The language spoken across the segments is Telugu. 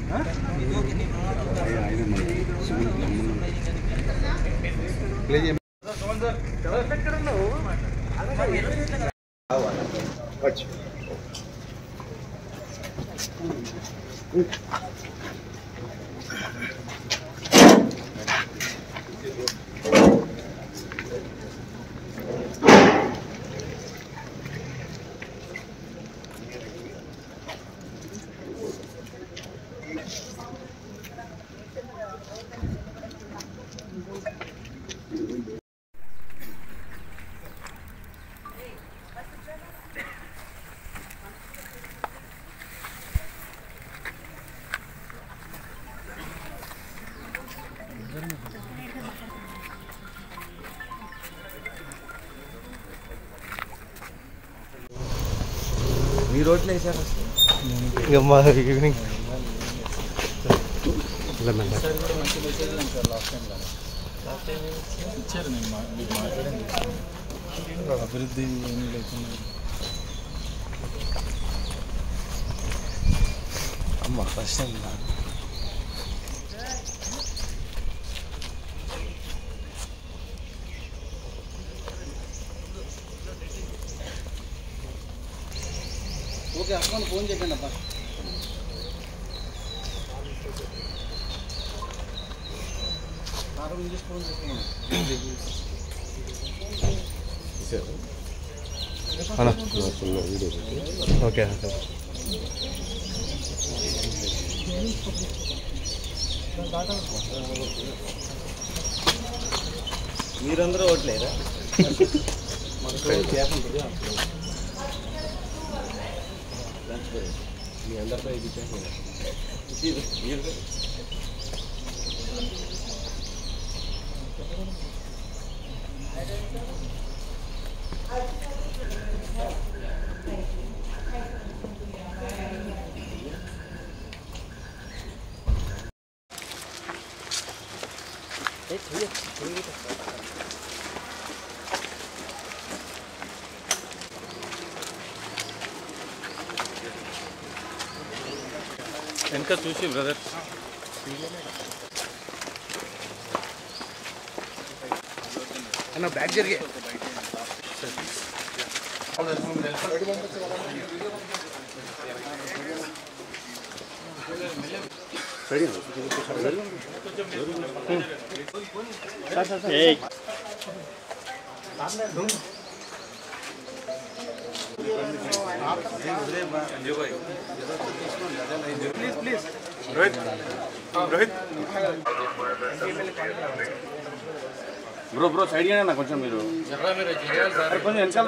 ఈ రోడ్లో వేసారు ఈవినింగ్ ఇచ్చారు. నేను మీకు మాట్లాడింది అభివృద్ధి ఏమీ లేకుండా అమ్మ ఫస్ట్ టైం ఓకే అక్కడ ఫోన్ చేయండి అబ్బా. ఫోన్ చేస్తున్నాను. ఓకే మీరందరూ ఓట్లేరా? మీ అందరితో ఇది వెనక చూసి బ్రదర్ అన్న బ్యాగ్ జరిగే ప్లీజ్ రోహిత్ బ్రో సైడ్ అయినా కొంచెం మీరు కొంచెం వెనకాల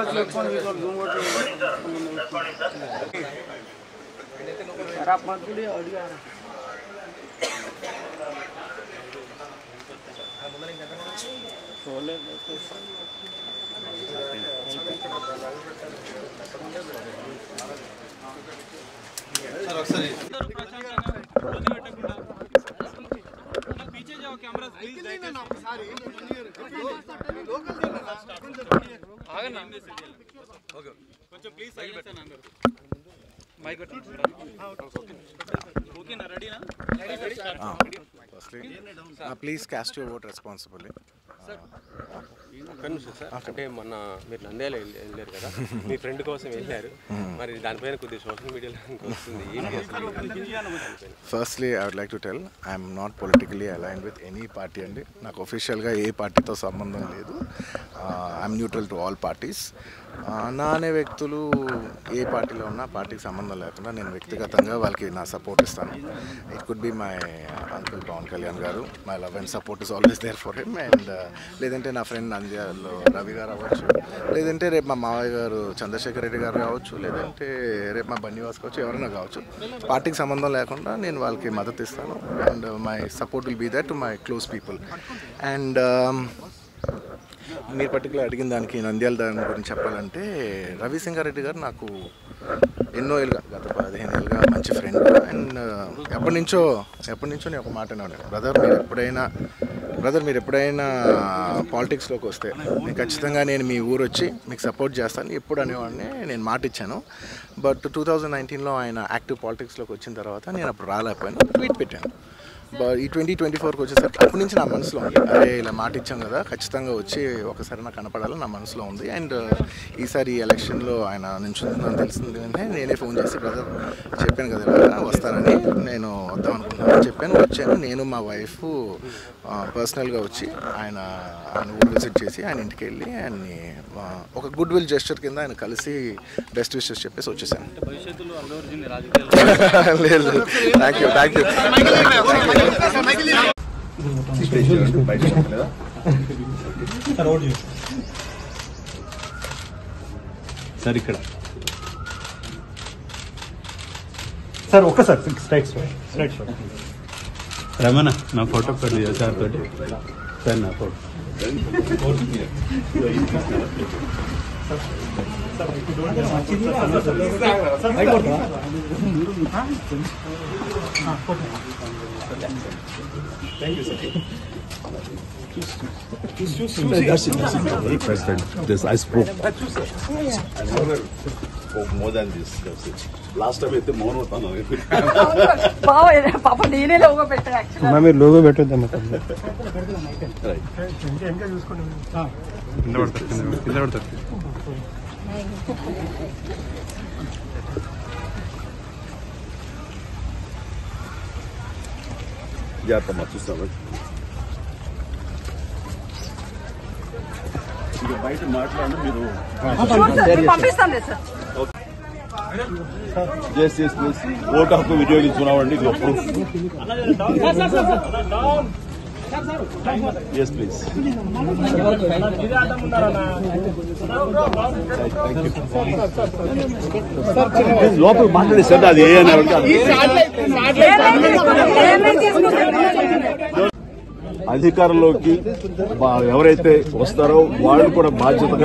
पीछे जाओ कैमरा प्लीज ఆగనా ఓకే కొంచెం ప్లీజ్ సైలెన్స్ అని అందరూ మైక్ ఓకేనా రెడీనా please cast your vote responsibly. ఒక్క నిమిషం సార్, అంటే మొన్న మీరు నంద్యాల వెళ్ళారు కదా, మీ ఫ్రెండ్ కోసం వెళ్ళారు, మరి దానిపైన కొద్దిగా సోషల్ మీడియాలో వస్తుంది. Firstly I would like to tell I'm not politically aligned with any party అండి. నాకు ఒఫిషియల్గా ఏ పార్టీతో సంబంధం లేదు. I'm neutral to all parties. నా అనే వ్యక్తులు ఏ పార్టీలో ఉన్నా పార్టీకి సంబంధం లేకుండా నేను వ్యక్తిగతంగా వాళ్ళకి నా సపోర్ట్ ఇస్తాను. It could be my uncle Pavan Kalyan garu. My love and support is always there for him. And లేదంటే నా ఫ్రెండ్ నంద్యాలలో రవి గారు అవ్వచ్చు, లేదంటే రేపు మా మావయ్య గారు చంద్రశేఖర్ రెడ్డి గారు కావచ్చు, లేదంటే రేపు మా బన్నివాస్ కావచ్చు, ఎవరైనా కావచ్చు. పార్టీకి సంబంధం లేకుండా నేను వాళ్ళకి మద్దతు ఇస్తాను. And my support will be that to my close people. And మీరు పర్టికులర్ అడిగిన దానికి నంద్యాల దాని గురించి చెప్పాలంటే రవిశంకర్ రెడ్డి గారు నాకు ఎన్నో ఏళ్ళుగా గత 15 ఏళ్ళుగా మంచి ఫ్రెండ్. అండ్ ఎప్పటి నుంచో నేను ఒక మాట అనేవాడు, బ్రదర్ మీరు ఎప్పుడైనా పాలిటిక్స్లోకి వస్తే నేను ఖచ్చితంగా నేను మీ ఊరు వచ్చి మీకు సపోర్ట్ చేస్తాను ఎప్పుడు అనేవాడిని. నేను మాట ఇచ్చాను. బట్ 2019లో ఆయన యాక్టివ్ పాలిటిక్స్లోకి వచ్చిన తర్వాత నేను అప్పుడు రాలేకపోయాను, ట్వీట్ పెట్టాను. ఈ 2024కి వచ్చేసరికి అప్పటి నుంచి నా మనసులో ఉంది, అదే ఇలా మాట ఇచ్చాం కదా, ఖచ్చితంగా వచ్చి ఒకసారి నాకు కనపడాలని నా మనసులో ఉంది. అండ్ ఈసారి ఎలక్షన్లో ఆయన నుంచుందని తెలిసింది వెంటనే నేనే ఫోన్ చేసి బ్రదర్ చెప్పాను కదా ఇలా వస్తానని, నేను వద్దాం అనుకుంటున్నాను చెప్పాను. వచ్చాను నేను మా వైఫ్ పర్సనల్గా వచ్చి ఆయన ఊరు విజిట్ చేసి ఆయన ఇంటికి వెళ్ళి ఆయన్ని ఒక గుడ్ విల్ జెస్చర్ కింద ఆయన కలిసి బెస్ట్ విషెస్ చెప్పేసి వచ్చేసాను. లేదు థ్యాంక్ యూ సార్ ఇక్కడ సార్ ఒక్కసారి స్ట్రైట్ షాట్ రమణ నా ఫోటో పడి సార్ తోటి సార్ నా photo President, this I spoke. I never spoke more than this. That's it. Last time I మౌనం అవుతాను. పాప నేనే లోగో పెట్టా యాక్చువల్లీ. మీరు లోగో పెట్టొద్దాం. కింద పడతారు. జాగ్రత్త చూస్తాను. ఇక బయట మాట్లాడి మీరు పంపిస్తాను సార్. జస్ట్ ప్లీజ్ ఓటు హక్కు వినియోగించుకున్నామండి. ఇది ఎప్పుడు ఎస్ ప్లీజ్ లోపల మాట్లాడి సార్ అది ఏ అని అధికారంలోకి ఎవరైతే వస్తారో వాళ్ళు కూడా బాధ్యతగా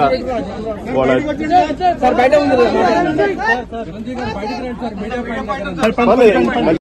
వాళ్ళ